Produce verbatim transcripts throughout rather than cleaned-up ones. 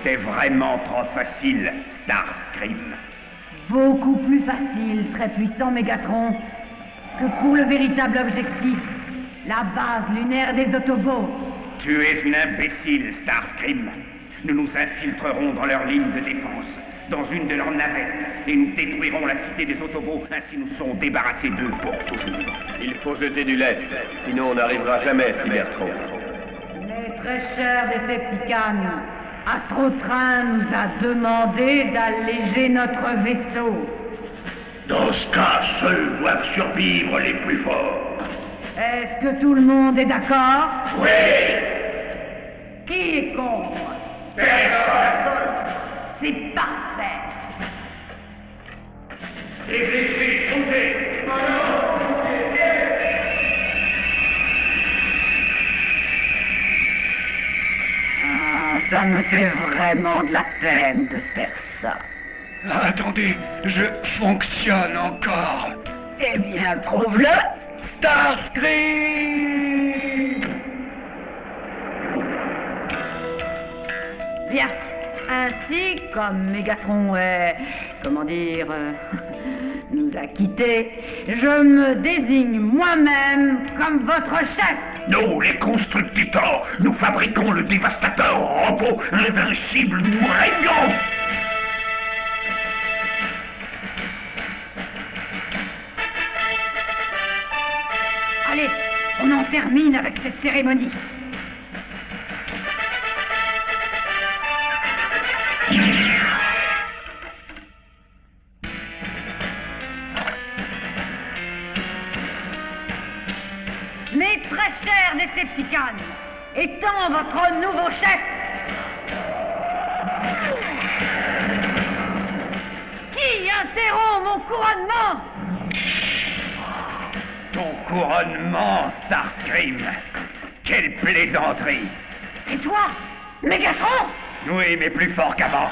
C'était vraiment trop facile, Starscream. Beaucoup plus facile, très puissant Mégatron, que pour le véritable objectif, la base lunaire des Autobots. Tu es une imbécile, Starscream. Nous nous infiltrerons dans leur ligne de défense, dans une de leurs navettes, et nous détruirons la cité des Autobots, ainsi nous serons débarrassés d'eux pour toujours. Il faut jeter du lest, sinon on n'arrivera jamais, Cybertron. Mais très cher Decepticons, Astrotrain nous a demandé d'alléger notre vaisseau. Dans ce cas, seuls doivent survivre les plus forts. Est-ce que tout le monde est d'accord? Oui! Qui est contre? Personne! C'est parfait. Dépêchez, sautez! Ah, ça me fait vraiment de la peine de faire ça. Attendez, je fonctionne encore. Eh bien, prouve-le. Starscream! Bien. Ainsi, comme Mégatron est, comment dire, euh, nous a quittés, je me désigne moi-même comme votre chef. Nous, les Constructitors, nous fabriquons le dévastateur robot invincible, nous régnons! Allez, on en termine avec cette cérémonie. Mes très chers Decepticons, étant votre nouveau chef, qui interrompt mon couronnement? Ton couronnement, Starscream. Quelle plaisanterie. C'est toi, Mégatron? Oui, mais plus fort qu'avant.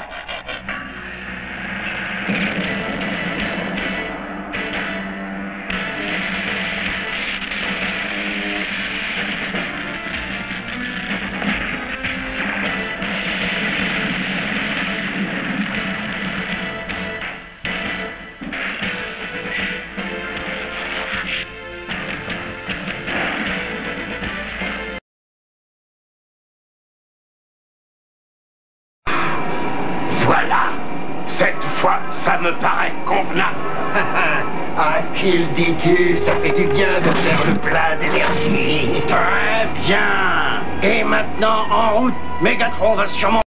Voilà! Cette fois, ça me paraît convenable. À qui le dis-tu? Ça fait du bien de faire le plein d'énergie. Très bien! Et maintenant, en route, Mégatron va sûrement